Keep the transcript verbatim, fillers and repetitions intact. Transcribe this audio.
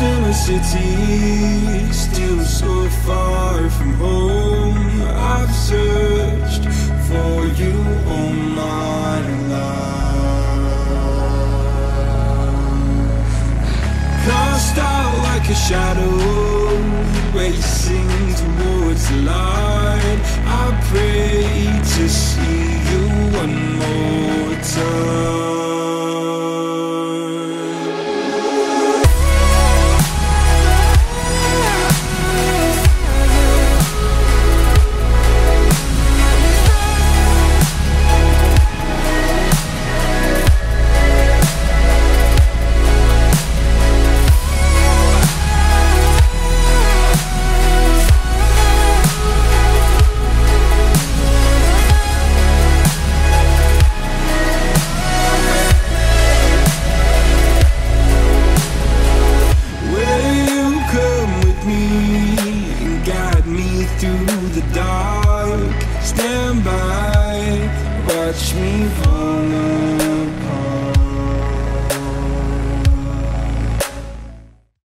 in a city, still so far from home. I've searched for you all my life. Cast out like a shadow, racing towards the light. I pray to see you one more time. Through the dark, stand by, watch me fall.